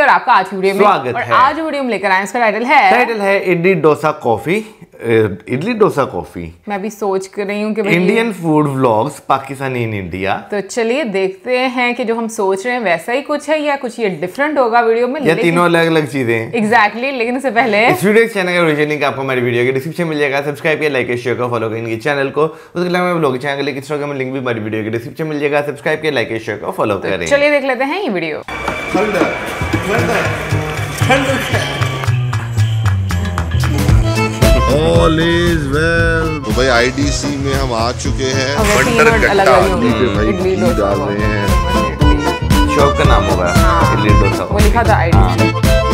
आपका आज की वीडियो में स्वागत है। आज वीडियो में लेकर आए इसका टाइटल है इडली डोसा कॉफी। इडली डोसा कॉफी। मैं भी सोच कर रही हूँ कि Indian food vlogs Pakistani in India. तो चलिए देखते हैं कि जो हम सोच रहे हैं वैसा ही कुछ है या कुछ ये डिफरेंट होगा वीडियो में, या तीनों अलग अलग चीजें। एग्जैक्टली। लेकिन इससे पहले इस वीडियो के चैनल का ओरिजिनल लिंक आपको हमारी वीडियो के डिस्क्रिप्शन मिल जाएगा। सब्सक्राइब किया, लाइक शेयर करो, फॉलो करेंगे चैनल को। उसके अलावा ब्लॉग चैनल का लिंक इंस्टाग्राम लिंक भी हमारी वीडियो के डिस्क्रिप्शन मिल जाएगा। सब्सक्राइब किया, लाइक शेयर करो, फॉलो करें। चलिए देख लेते हैं ये वीडियो। All is well। तो भाई IDC में हम आ चुके हैं। बंडर गट्टा पे भाई घी डाल रहे हैं। शॉप का नाम होगा इडली डोसा। वो लिखा था IDC।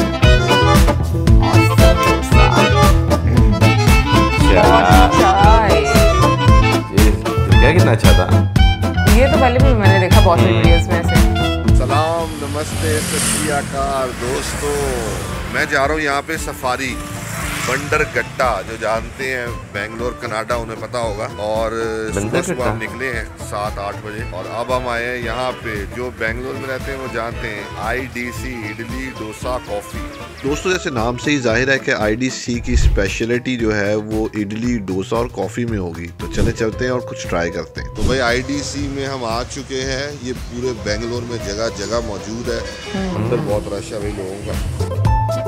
क्या कितना अच्छा था ये तो पहले भी मैंने देखा बहुत सारी वीडियोस में से। सलाम, नमस्ते, सत श्री अकाल दोस्तों। मैं जा रहा हूँ यहाँ पे सफारी बंडर गट्टा, जो जानते हैं बेंगलोर कनाडा उन्हें पता होगा। और सुबह हम निकले हैं 7-8 बजे और अब हम आए हैं यहाँ पे। जो बेंगलोर में रहते हैं वो जानते हैं IDC इडली डोसा कॉफी। दोस्तों जैसे नाम से ही जाहिर है कि IDC की स्पेशलिटी जो है वो इडली डोसा और कॉफी में होगी। तो चलते हैं और कुछ ट्राई करते हैं। तो भाई IDC में हम आ चुके हैं। ये पूरे बेंगलोर में जगह जगह मौजूद है। अंदर बहुत रश है भाई लोगों का।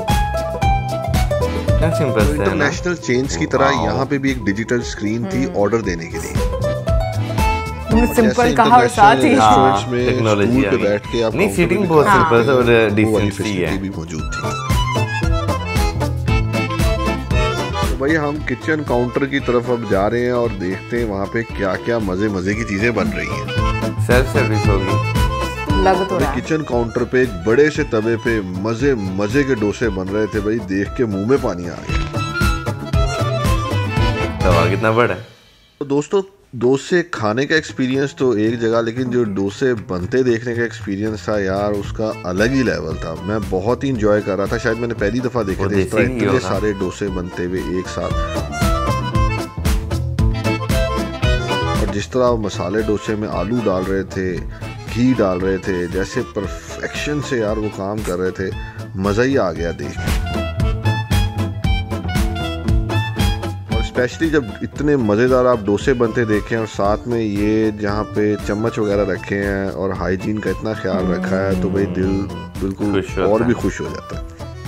इंटरनेशनल चेन्स की तरह यहाँ पे भी एक डिजिटल स्क्रीन थी ऑर्डर देने के लिए। सिंपल कहा और साथ ही रेस्टोरेंट्स में टेक्नोलॉजी पे बैठ के आप नहीं, सीटिंग बहुत सिंपल है और डिसेंसी है भी मौजूद थी। तो भाई हम किचन काउंटर की तरफ अब जा रहे हैं और देखते हैं वहाँ पे क्या क्या मजे की चीजें बन रही हैं। सेल्फ सर्विस होगी लग तो रहा है। किचन काउंटर पे एक बड़े से तवे पे मजे के डोसे बन रहे थे भाई। देख के मुंह में पानी आ गया। तवा कितना बड़ा है। तो दोस्तों डोसे खाने का एक्सपीरियंस तो एक जगह, लेकिन जो डोसे बनते देखने का एक्सपीरियंस था यार उसका अलग ही लेवल था। मैं बहुत ही इंजॉय कर रहा था। शायद मैंने पहली दफा देखे थे इस तरह इतने सारे डोसे बनते हुए एक साथ। और जिस तरह मसाले डोसे में आलू डाल रहे थे, घी डाल रहे थे, जैसे परफेक्शन से यार वो काम कर रहे थे। मजा ही आ गया देख के। और स्पेशली जब इतने मजेदार आप डोसे बनते देखें और साथ में ये जहाँ पे चम्मच वगैरह रखे हैं और हाइजीन का इतना ख्याल रखा है, तो भाई दिल बिल्कुल और भी खुश हो जाता है।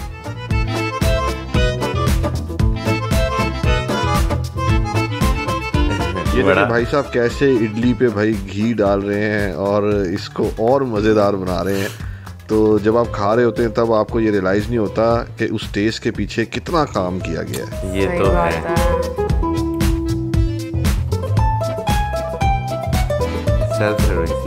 ये देखिए भाई साहब कैसे इडली पे भाई घी डाल रहे हैं और इसको और मज़ेदार बना रहे हैं। तो जब आप खा रहे होते हैं तब आपको ये रियलाइज़ नहीं होता कि उस टेस्ट के पीछे कितना काम किया गया है। ये तो है। Self service.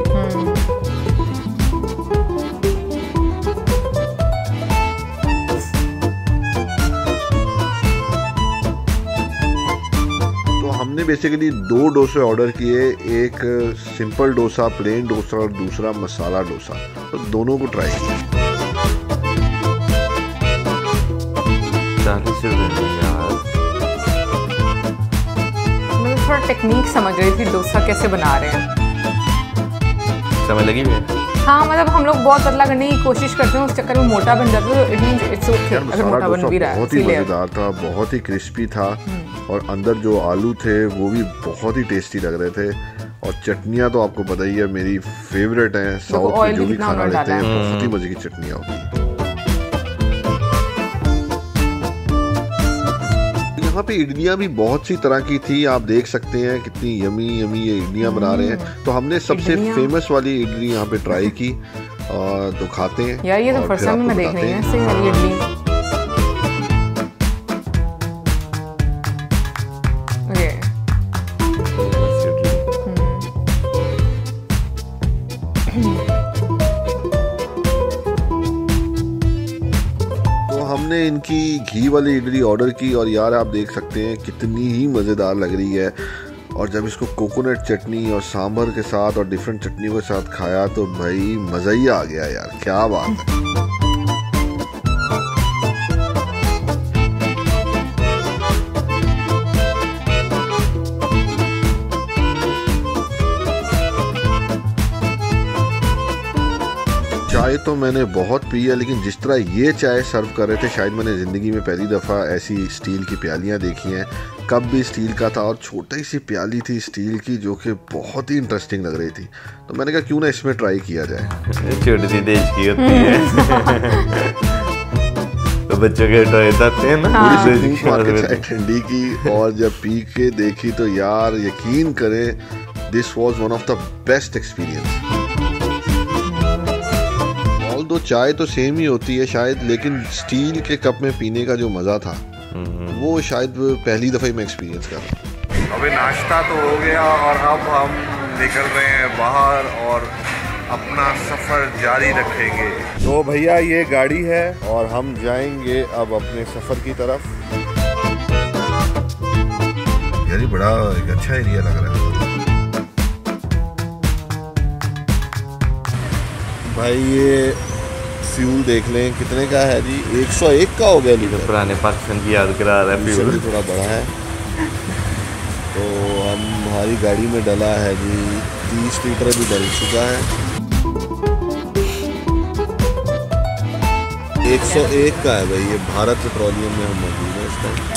हमने बेसिकली 2 डोसे ऑर्डर किए, एक सिंपल डोसा, प्लेन डोसा और दूसरा मसाला डोसा। तो दोनों को ट्राई किया। 40 रुपए यार। मैं थोड़ा टेक्निक समझ रही थी डोसा कैसे बना रहे हैं। समझ लगी भी। हाँ मतलब हम लोग बहुत पतला करने की कोशिश करते हैं, उस चक्कर में मोटा बन जाता है। तो इट मींस इट्स ओके अगर मोटा बन भी रहा है। बहुत ही मजेदार था, बहुत ही क्रिस्पी था और अंदर जो आलू थे वो भी बहुत ही टेस्टी लग रहे थे। और चटनियाँ तो आपको पता ही है मेरी फेवरेट है। साउथ में जो भी खाना लेते हैं बहुत ही मजे की चटनियाँ होती हैं। यहाँ पे इडलियाँ भी बहुत सी तरह की थी। आप देख सकते हैं कितनी यमी ये इडलियाँ बना रहे हैं। तो हमने सबसे फेमस वाली इडली यहाँ पे ट्राई की और तो खाते हैं यार। ये तो फर्स्ट टाइम मैं देख रही हूँ ऐसे वाली इडली। हमने इनकी घी वाली इडली ऑर्डर की और यार आप देख सकते हैं कितनी ही मज़ेदार लग रही है। और जब इसको कोकोनट चटनी और सांभर के साथ और डिफरेंट चटनियों के साथ खाया तो भाई मज़ा ही आ गया यार। क्या बात है। चाय तो मैंने बहुत पी है, लेकिन जिस तरह ये चाय सर्व कर रहे थे, शायद मैंने ज़िंदगी में पहली दफ़ा ऐसी स्टील की प्यालियाँ देखी हैं। कप भी स्टील का था और छोटी सी प्याली थी स्टील की, जो कि बहुत ही इंटरेस्टिंग लग रही थी। तो मैंने कहा क्यों ना इसमें ट्राई किया जाए। छोटी सी देश की होती है। तो बच्चों के टॉय आते हैं ना, चाय ठंडी की, और जब पी के देखी तो यार यकीन करें, this was one of the best experience. Although चाय तो सेम ही होती है शायद, लेकिन स्टील के कप में पीने का जो मज़ा था वो शायद पहली दफ़ा ही मैं एक्सपीरियंस कर रहा हूँ। अभी नाश्ता तो हो गया और अब हम निकल रहे हैं बाहर और अपना सफ़र जारी रखेंगे। तो भैया ये गाड़ी है और हम जाएंगे अब अपने सफ़र की तरफ। यार बड़ा एक अच्छा एरिया लग रहा है भाई। ये फ्यूल देख लें कितने का है जी, 101 का हो गया लीटर। पुराने पाकिस्तान की याद करा रहा है। फ्यूल थोड़ा बड़ा है तो हमारी गाड़ी में डला है जी 30 लीटर भी डल चुका है। 101 का है भाई। ये भारत पेट्रोलियम में हम मौजूद है इस टाइम।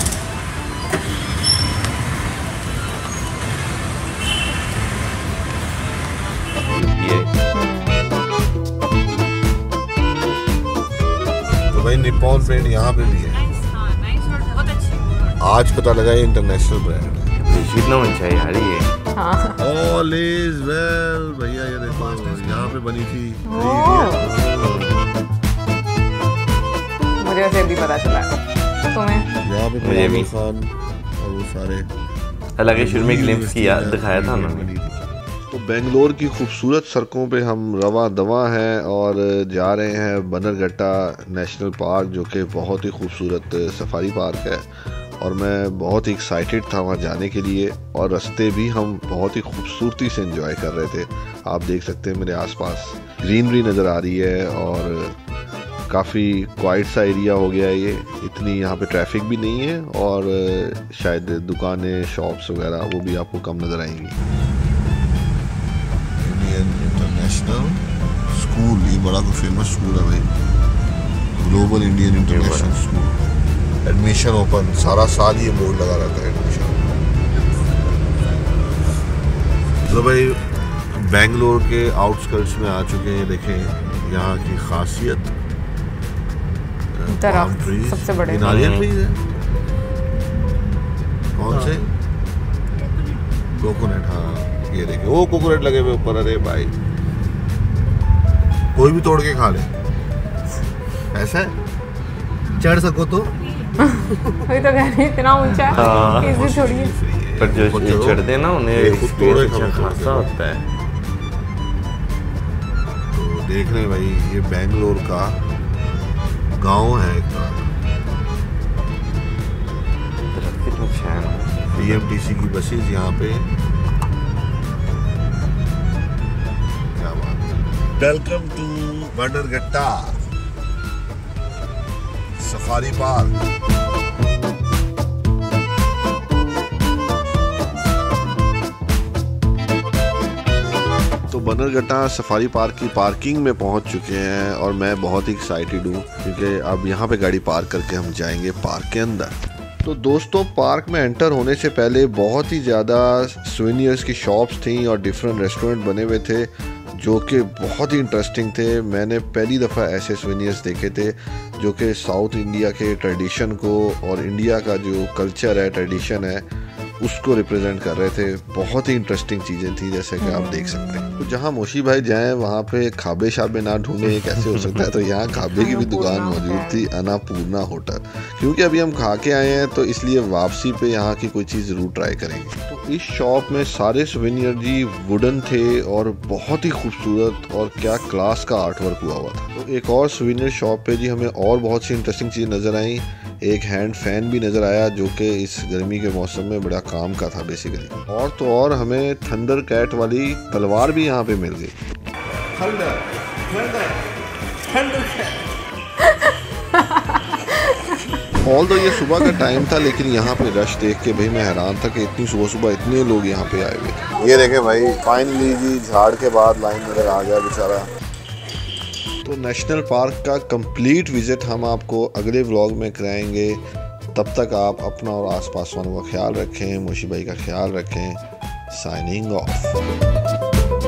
तो भाई निप्पॉन पेंट यहाँ पे भी है। आज पता लगा ये इंटरनेशनल ब्रांड है। कितना अच्छा है यार ये। All is well भैया, ये देखो यहाँ पे बनी थी। मुझे वैसे भी पता चला तुम्हें। यहाँ पे मुझे भी खान और वो सारे हालांकि शुरू में ग्लिम्स किया दिखाया था उन्होंने। तो बेंगलोर की खूबसूरत सड़कों पे हम रवा दवा हैं और जा रहे हैं बन्नरघट्टा नेशनल पार्क, जो कि बहुत ही खूबसूरत सफारी पार्क है। और मैं बहुत ही एक्साइटेड था वहाँ जाने के लिए, और रास्ते भी हम बहुत ही खूबसूरती से एंजॉय कर रहे थे। आप देख सकते हैं मेरे आसपास ग्रीनरी नज़र आ रही है और काफ़ी क्वाइट सा एरिया हो गया है ये। इतनी यहाँ पे ट्रैफिक भी नहीं है और शायद दुकानें शॉप्स वगैरह वो भी आपको कम नज़र आएंगी। इंडियन इंटरनेशनल स्कूल, ये बड़ा तो फेमस स्कूल है भाई, global Indian international school. Admission open, सारा साल ये बोर्ड लगा रहता है एडमिशन। तो भाई बेंगलोर के आउटस्कर्ट्स में आ चुके हैं। देखें यहाँ की खासियत, सबसे बड़े नारियल ट्रीज है। कौन से? कोकोनट। हाँ ये देखें, वो कोकोनट लगे हुए ऊपर। अरे भाई कोई भी तोड़ के खा ले, ऐसा है। चढ़ सको तो वही तो कह रही, इतना ऊंचा है इजी थोड़ी है। पर जो चढ़ते हैं ना उन्हें एक्सपीरियंस अच्छा खासा होता है। तो देख रहे हैं भाई, ये बेंगलोर का गांव है एक तरह। बीएमटीसी की बसेस यहाँ पे। क्या बात है। Welcome to Bannerghatta safari park. तो बन्नरघट्टा सफारी पार्क की पार्किंग में पहुंच चुके हैं और मैं बहुत ही एक्साइटेड हूँ, क्योंकि अब यहाँ पे गाड़ी पार्क करके हम जाएंगे पार्क के अंदर। तो दोस्तों पार्क में एंटर होने से पहले बहुत ही ज़्यादा सोवेनियर्स की शॉप्स थी और डिफरेंट रेस्टोरेंट बने हुए थे, जो कि बहुत ही इंटरेस्टिंग थे। मैंने पहली दफ़ा ऐसे सोवेनियर्स देखे थे जो कि साउथ इंडिया के ट्रेडिशन को और इंडिया का जो कल्चर है, ट्रेडिशन है, उसको रिप्रेजेंट कर रहे थे। बहुत ही इंटरेस्टिंग चीज़ें थी, जैसे कि आप देख सकते हैं। तो जहाँ मोशी भाई जाएं वहाँ पे खाबे शाबे ना ढूंढे, कैसे हो सकता है। तो यहाँ खाबे की भी दुकान मौजूद थी, अन्नपूर्णा होटल। क्योंकि अभी हम खा के आए हैं तो इसलिए वापसी पे यहाँ की कोई चीज़ ज़रूर ट्राई करेंगे। तो इस शॉप में सारे सोवेनियर जी वुडन थे और बहुत ही खूबसूरत, और क्या क्लास का आर्ट वर्क हुआ था। तो एक और सोवेनियर शॉप पे जी हमें और बहुत सी इंटरेस्टिंग चीज़ नज़र आई। एक हैंड फैन भी नज़र आया, जो कि इस गर्मी के मौसम में बड़ा काम का था बेसिकली। और तो और हमें थंडर कैट वाली तलवार भी यहाँ पे मिल गई। ऑल तो ये सुबह का टाइम था, लेकिन यहाँ पे रश देख के भाई मैं हैरान था कि इतनी सुबह सुबह इतने लोग यहाँ पे आए हुए थे। ये देखें भाई, फाइनली जी झाड़ के बाद लाइन नजर आ गया बेचारा। तो नेशनल पार्क का कंप्लीट विजिट हम आपको अगले व्लॉग में कराएंगे। तब तक आप अपना और आसपास वालों का ख्याल रखें, मोशी भाई का ख्याल रखें। Signing off.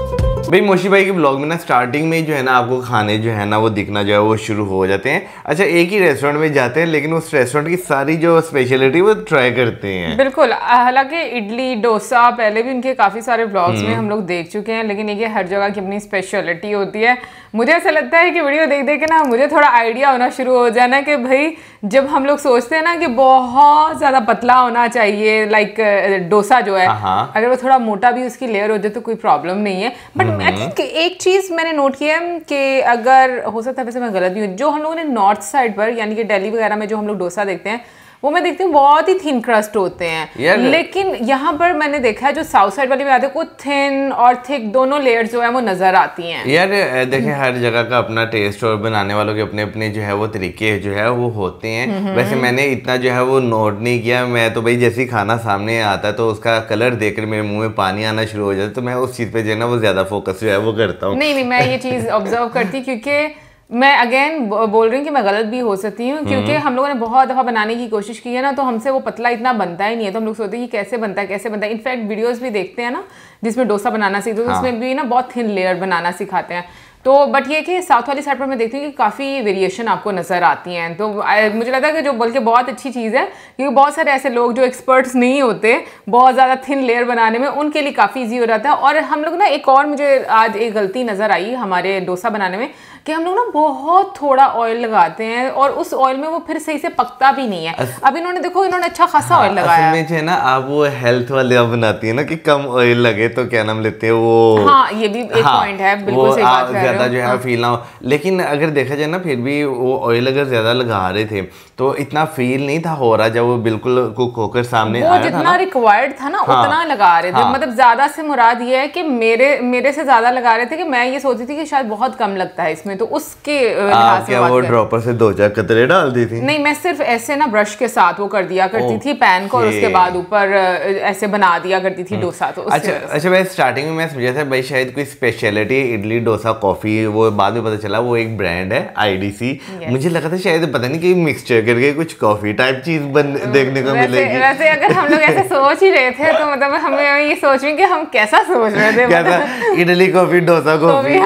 भाई मोशी भाई के ब्लॉग में ना स्टार्टिंग में जो है ना आपको खाने जो है ना वो दिखना जो है वो शुरू हो जाते हैं। अच्छा, एक ही रेस्टोरेंट में जाते हैं लेकिन उस रेस्टोरेंट की सारी जो स्पेशलिटी वो ट्राई करते हैं। बिल्कुल, हालांकि इडली डोसा पहले भी उनके काफ़ी सारे ब्लॉग्स में हम लोग देख चुके हैं, लेकिन ये हर जगह की अपनी स्पेशलिटी होती है। मुझे ऐसा लगता है कि वीडियो देख देख के ना मुझे थोड़ा आइडिया होना शुरू हो जाना कि भाई जब हम लोग सोचते हैं ना कि बहुत ज़्यादा पतला होना चाहिए, लाइक डोसा जो है अगर वो थोड़ा मोटा भी उसकी लेयर हो जाए तो कोई प्रॉब्लम नहीं है। बट आई थिंक एक चीज़ मैंने नोट किया है कि अगर हो सकता है वैसे मैं गलत भी हूँ, जो हम लोगों ने नॉर्थ साइड पर यानी कि दिल्ली वगैरह में जो हम लोग डोसा देखते हैं वो मैं देखती हूँ बहुत ही थिन क्रस्ट होते हैं, लेकिन यहाँ पर मैंने देखा है जो साउथ साइड वाले में आते हैं वो थिन और थिक दोनों लेयर्स जो है वो नजर आती हैं। यार देखें, हर जगह का अपना टेस्ट और बनाने वालों के अपने अपने जो है वो तरीके जो है वो होते हैं। वैसे मैंने इतना जो है वो नोट नहीं किया, मैं तो भाई जैसे ही खाना सामने आता है तो उसका कलर देखकर मेरे मुंह में पानी आना शुरू हो जाता है, तो मैं उस चीज़ पे जो है ना वो ज्यादा फोकस जो है वो करता हूँ। नहीं, मैं ये चीज़ ऑब्जर्व करती क्योंकि मैं अगेन बोल रही हूँ कि मैं गलत भी हो सकती हूँ, क्योंकि हम लोगों ने बहुत दफ़ा बनाने की कोशिश की है ना, तो हमसे वो पतला इतना बनता ही नहीं है, तो हम लोग सोचते हैं कि कैसे बनता है। इनफैक्ट वीडियोस भी देखते हैं ना जिसमें डोसा बनाना सीखते हैं, तो उसमें भी ना बहुत थिन लेयर बनाना सिखाते हैं। तो बट ये कि साउथ वाली साइड पर मैं देखती हूँ कि काफ़ी वेरिएशन आपको नज़र आती हैं, तो मुझे लगता है कि जो बल्कि बहुत अच्छी चीज़ है, क्योंकि बहुत सारे ऐसे लोग जो एक्सपर्ट्स नहीं होते बहुत ज़्यादा थिन लेयर बनाने में, उनके लिए काफ़ी ईजी हो जाता है। और हम लोग ना एक और मुझे आज एक गलती नज़र आई हमारे डोसा बनाने में कि हम लोग ना बहुत थोड़ा ऑयल लगाते हैं और उस ऑयल में वो फिर सही से पकता भी नहीं है। अब इन्होंने देखो इन्होंने अच्छा खासा ऑयल लगाया है। असल में ना आप वो हेल्थ वाले आप बनाती है ना कि कम ऑयल लगे तो क्या नाम लेते हैं वो, हाँ ये भी एक पॉइंट है, बिल्कुल सही बात है। ज्यादा जो है फील ना हो, लेकिन अगर देखा जाए ना फिर भी वो ऑयल अगर ज्यादा लगा रहे थे तो इतना फील नहीं था हो रहा जब वो बिल्कुल कुक होकर सामने आया था। जितना रिक्वायर्ड था ना उतना लगा रहे थे, मतलब ज्यादा से मुराद ये है कि मेरे से ज्यादा लगा रहे थे कि मैं ये सोचती थी कि शायद बहुत कम लगता है इसमें, तो उसके लिहाज से वो ड्रॉपर से 2-4 कतरे डाल दी थी। नहीं, मैं सिर्फ ऐसे ना ब्रश के साथ वो कर दिया करती थी पैन को, और उसके बाद ऊपर ऐसे बना दिया करती थी डोसा। तो अच्छा भाई स्टार्टिंग में मैं समझा था भाई शायद कोई स्पेशलिटी इडली डोसा कॉफी, वो बाद में पता चला वो एक ब्रांड है IDC। मुझे लगा था शायद पता नहीं कि मिक्सचर करके कुछ कॉफी टाइप चीज देखने को मिलेगी। वैसे अगर हम लोग ऐसे सोच ही रहे थे तो मतलब हमें ये सोच रहे कि हम कैसा सोच रहे थे, कैसा इडली कॉफी डोसा कॉफी,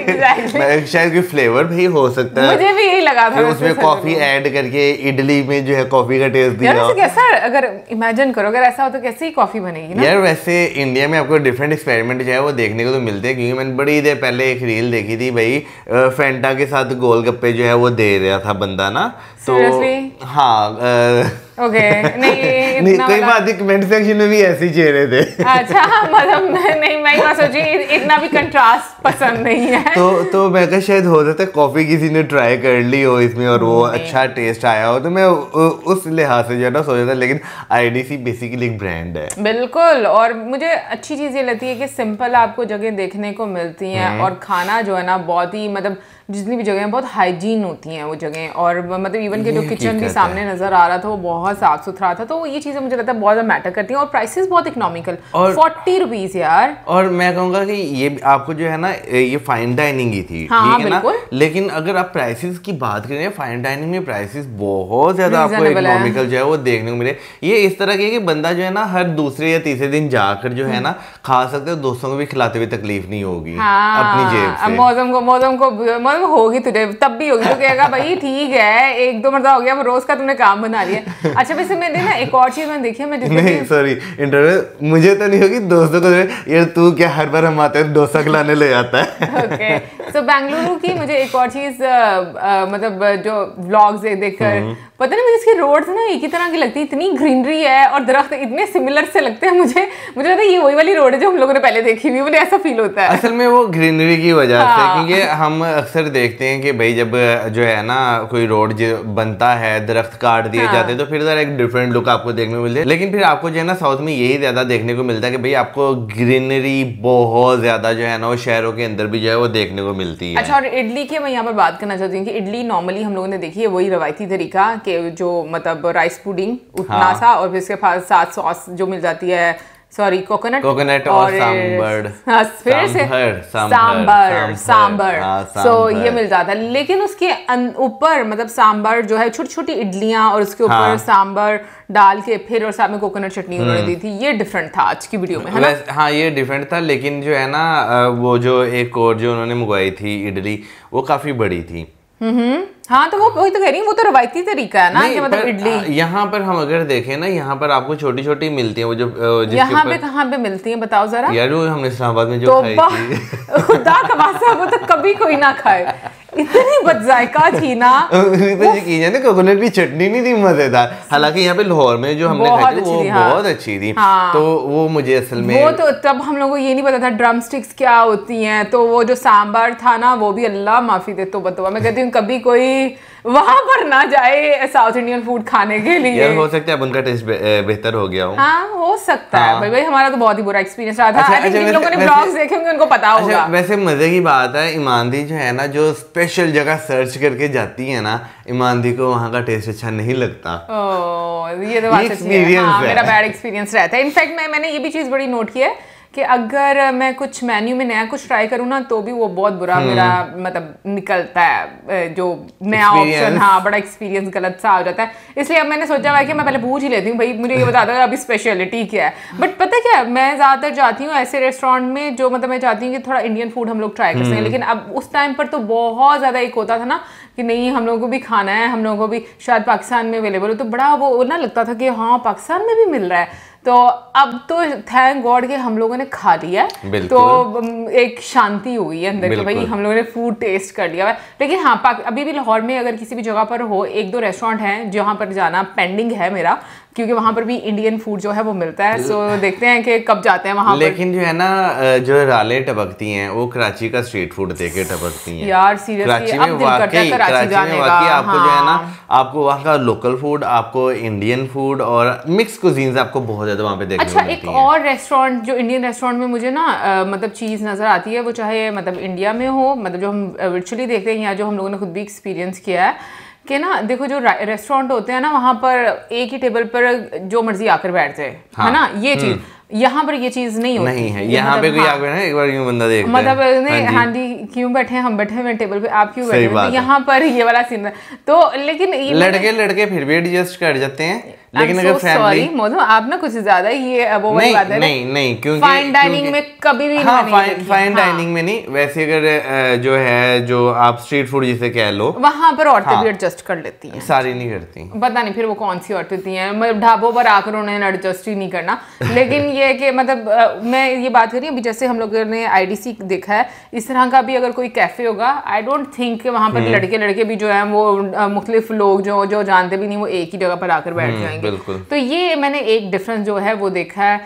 शायद कोई फ्लेवर भी हो सकता है। मुझे भी यही लगा था, उसमें कॉफी ऐड करके इडली में जो है कॉफी का टेस्ट दिया। यार कैसा, अगर इमेजिन करो अगर ऐसा हो तो कैसे ही कॉफी बनेगी ना। यार वैसे इंडिया में आपको डिफरेंट एक्सपेरिमेंट जो है वो देखने को तो मिलते हैं, क्योंकि मैंने बड़ी देर पहले एक रील देखी थी भाई, फेंटा के साथ गोलगप्पे जो है वो दे रहा था बंदा ना, तो हाँ ओके नहीं कोई बात नहीं, कमेंट सेक्शन में भी ऐसे ही चेहरे थे। अच्छा मतलब नहीं, मैं ये सोची इतना भी कंट्रास्ट पसंद नहीं है। तो मैं कहा शायद हो सकता है कॉफी किसी ने ट्राई कर ली हो इसमें और वो अच्छा टेस्ट आया हो, तो मैं उस लिहाज से जो है ना सोचा था। लेकिन IDC बेसिकली एक ब्रांड है। बिल्कुल, और मुझे अच्छी चीज़ ये लगती है कि सिंपल आपको जगह देखने को मिलती हैं, और खाना जो है ना बहुत ही मतलब जितनी भी जगह बहुत हाइजीन होती हैं वो जगह, और मतलब इवन के जो किचन भी सामने नजर आ रहा था वो बहुत साफ सुथरा था। तो ये चीज़ें मुझे लगता है बहुत ज़्यादा मैटर करती हैं, और प्राइसेस बहुत इकोनॉमिकल, 40 रुपीज़ यार। और मैं कहूँगा कि ये आपको जो है ना ये फाइन डाइनिंग ही थी, ठीक है ना, लेकिन अगर आप प्राइसेस की बात करें फाइन डाइनिंग में प्राइसेस बहुत ज़्यादा आपको इकोनॉमिकल जो है वो देखने को मिले। ये इस तरह के कि बंदा जो है ना हर दूसरे या तीसरे दिन जाकर जो है ना खा सकते हो, दोस्तों को भी खिलाते हुए तकलीफ नहीं होगी अपनी जेब से। मौसम होगी तुझे तब भी होगी, तो कहेगा भाई ठीक है 1-2 मरतबा हो गया, रोज का तुमने काम बना लिया। अच्छा वैसे मैंने ना एक और चीज मैंने देखी है, मैं नहीं सॉरी इंटरव्यू मुझे तो नहीं होगी, दोस्तों को यार तू क्या हर बार हम आते हैं डोसा खिलाने ले आता है। ओके सो बेंगलुरु की मुझे एक और चीज मतलब जो व्लॉग्स देखकर पता नहीं मुझे इसकी रोड्स ना एक ही तरह की लगती है, इतनी ग्रीनरी है और दरख्त इतने सिमिलर से लगते हैं मुझे लगता है ये वही वाली रोड है जो हम लोगों ने पहले देखी हुई, मुझे ऐसा फील होता है। असल में वो ग्रीनरी की वजह से, क्योंकि हम अक्सर देखते हैं कि भाई जब जो है ना कोई रोड बनता है दरख्त काट दिए जाते हैं तो फिर एक डिफरेंट लुक आपको देखने को मिलती है। लेकिन फिर आपको जो है ना साउथ में यही ज्यादा देखने को मिलता है कि भाई आपको ग्रीनरी बहुत ज्यादा जो है ना वो शहरों के अंदर भी जो है वो देखने को मिलती है। अच्छा और इडली की मैं यहाँ पर बात करना चाहती हूँ कि इडली नॉर्मली हम लोगों ने देखी है वही रवायती तरीका कि जो मतलब राइस पुडिंग उतना सा और फिर इसके साथ सॉस जो मिल जाती है सॉरी कोकोनट और सांबर, फिर से सांबर सो ये मिल जाता है। लेकिन उसके ऊपर मतलब सांबर जो है, छोटी छोटी इडलियां और उसके ऊपर सांबर डाल के फिर और साथ में कोकोनट चटनी उन्होंने दी थी। ये डिफरेंट था आज की वीडियो में, है ना? हाँ ये डिफरेंट था, लेकिन जो है ना वो जो एक और जो उन्होंने मंगवाई थी इडली, वो काफी बड़ी थी। हाँ तो वो वही तो कह रही हूँ, वो तो रवायती तरीका है ना कि मतलब इडली। यहाँ पर हम अगर देखें ना, यहाँ पर आपको छोटी छोटी मिलती है वो जो यहाँ पे कहाँ पे मिलती है बताओ जरा यार। वो हमने इस्लामाबाद में जो खाई थी खुदा का वास्ता, वो तो कभी कोई ना खाए, इतनी बदजायका थी ना। कोकोनट की चटनी नहीं थी मजेदार। हालांकि यहाँ पे लाहौर में जो हमने खाई थी वो बहुत अच्छी थी। तो वो मुझे असल में वो तो तब हम लोगों को ये नहीं पता था ड्रम स्टिक्स क्या होती हैं। तो वो जो सांबर था ना, वो भी अल्लाह माफी दे तो बतवा, मैं कहती हूँ कभी कोई वहां पर ना जाए साउथ इंडियन फूड खाने के लिए। यार हो सकता है अब उनका टेस्ट बेहतर हो गया हो। हाँ हो सकता है भाई, हमारा तो बहुत ही बुरा एक्सपीरियंस रहा था। जिन लोगों ने ब्लॉग्स देखे होंगे उनको पता होगा। वैसे मजे की बात है, ईमानदी जो है ना, जो स्पेशल जगह सर्च करके जाती है ना, ईमानदी को वहाँ का टेस्ट अच्छा नहीं लगता। ये तो बात सच्ची है। हाँ, मेरा बैड एक्सपीरियंस रहता है। इनफैक्ट मैंने ये भी चीज बड़ी नोट की है कि अगर मैं कुछ मेन्यू में नया कुछ ट्राई करूँ ना, तो भी वो बहुत बुरा मेरा मतलब निकलता है जो नया ऑप्शन। हाँ बड़ा एक्सपीरियंस गलत सा हो जाता है। इसलिए अब मैंने सोचा हुआ कि मैं पहले पूछ ही लेती हूँ भाई, मुझे ये बता दो अभी स्पेशलिटी क्या है। बट पता क्या है, मैं ज़्यादातर जाती हूँ ऐसे रेस्टोरेंट में जो मतलब मैं चाहती हूँ कि थोड़ा इंडियन फूड हम लोग ट्राई कर सकें। लेकिन अब उस टाइम पर तो बहुत ज़्यादा एक होता था ना कि नहीं हम लोगों को भी खाना है, हम लोगों को भी शायद पाकिस्तान में अवेलेबल हो, तो बड़ा वो ना लगता था कि हाँ पाकिस्तान में भी मिल रहा है। तो अब तो थैंक गॉड के हम लोगों ने खा लिया, तो एक शांति हुई है अंदर कि भाई हम लोगों ने फूड टेस्ट कर लिया है। लेकिन हाँ अभी भी लाहौर में अगर किसी भी जगह पर हो, एक दो रेस्टोरेंट हैं जहाँ पर जाना पेंडिंग है मेरा, क्योंकि वहाँ पर भी इंडियन फूड जो है वो मिलता है। सो देखते हैं कि कब जाते हैं वहाँ पर। लेकिन जो है ना जो राले टपकती हैं वो कराची का स्ट्रीट फूड देके टपकती हैं यार सीरियसली। अब दिल करता है कराची जाने का। आपको जो है ना, आपको वहाँ का लोकल फूड, आपको इंडियन फूड और मिक्स कुजीन्स आपको बहुत ज्यादा वहाँ पे देखने को मिलती हैं। अच्छा एक और रेस्टोरेंट जो इंडियन रेस्टोरेंट में मुझे ना मतलब चीज़ नज़र आती है, वो चाहे मतलब इंडिया में हो, मतलब जो हम वर्चुअली देखते हैं या जो हम लोगों ने खुद भी एक्सपीरियंस किया है कि ना, देखो जो रेस्टोरेंट होते हैं ना, वहाँ पर एक ही टेबल पर जो मर्जी आकर बैठते हैं, है ना, ये चीज़। यहाँ पर ये चीज नहीं होती नहीं है। यहाँ पे कोई आगे ना एक बार यूं बंदा देखता है, मतलब नहीं हाँ जी क्यों बैठे हैं, हम बैठे हुए टेबल पे, आप क्यों बैठे हैं, यहाँ पर ये वाला सीन है। तो लेकिन लड़के फिर भी एडजस्ट कर जाते हैं, लेकिन अगर फैमिली मौजूद आप ना कुछ ज्यादा ये वो वाली बात है। नहीं क्योंकि फाइन डाइनिंग में कभी भी फाइन डाइनिंग में नहीं, वैसे अगर जो है जो आप स्ट्रीट फूड जिसे कह लो, वहां पर औरतें भी एडजस्ट कर लेती हैं, सारी नहीं करती, पता नहीं फिर वो कौन सी औरतें होती हैं, मतलब ढाबों पर आकर उन्होंने एडजस्ट ही नहीं करना। लेकिन ये कि मतलब मैं ये बात करी अभी, जैसे हम लोगों ने IDC देखा है, इस तरह का भी अगर कोई कैफे होगा, आई डोंट थिंक वहां पर लड़के भी जो है वो मुख्तलिफ लोग जो जानते भी नहीं, वो एक ही जगह पर आकर बैठ जाएंगे। तो ये मैंने एक डिफरेंस जो है वो देखा है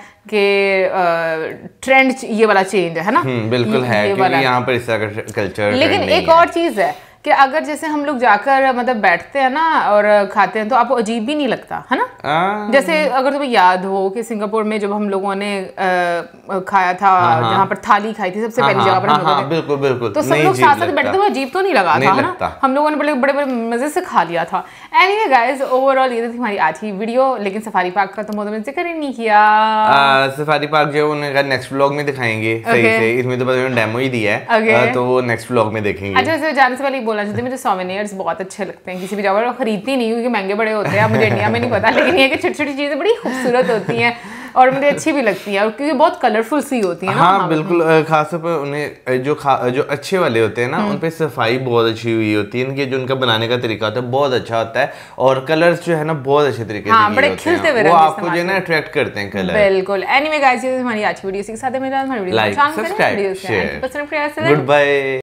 कि ट्रेंड ये वाला चेंज है ना। बिल्कुल है, क्योंकि यहाँ पर इस तरह का कल्चर। लेकिन एक और चीज है कि अगर जैसे हम लोग जाकर मतलब बैठते हैं ना और खाते हैं तो आपको अजीब भी नहीं लगता है ना। जैसे अगर तुम्हें याद हो कि सिंगापुर में जब हम लोगों ने खाया था, जहाँ पर थाली खाई थी सबसे पहली जगह पर हम लोगों ने, बिल्कुल तो सब लोग साथ साथ बैठते हुए अजीब तो नहीं लगा था ना, हम लोगों ने बड़े बड़े मजे से खा लिया था। एनीवे गाइस, ओवरऑल ये थी हमारी आज की वीडियो। लेकिन सफारी पार्क का तो मोहम्मद ने जिक्र ही नहीं किया। सफारी पार्क जो उन्होंने कहा नेक्स्ट व्लॉग में दिखाएंगे सही से, इसमें तो बस उन्होंने डेमो ही दिया है, तो वो नेक्स्ट व्लॉग में देखेंगे। अच्छा जाने से पहले बोलना चाहती हूँ, मुझे सोवेनियर्स बहुत अच्छे लगते हैं, किसी भी जगह पर खरीदती नहीं क्योंकि महंगे बड़े होते हैं, मुझे इंडिया में नहीं पता, लेकिन ये कि छोटी छोटी चीजें बड़ी खूबसूरत होती हैं और मुझे अच्छी भी लगती है, और क्योंकि बहुत कलरफुल सी होती है ना। हाँ बिल्कुल, खासतौर पर उन्हें जो अच्छे वाले होते हैं ना, उन पे सफाई बहुत अच्छी हुई होती है, इनके जो उनका बनाने का तरीका होता है बहुत अच्छा होता है, और कलर्स जो है ना बहुत अच्छे तरीके से बड़े खिलते हुए वो आपको जो है ना अट्रैक्ट करते हैं कलर। बिल्कुल। एनीवे गाइस, ये हमारी आज की वीडियो के साथ है, मेरा हमारी video like subscribe share, good bye.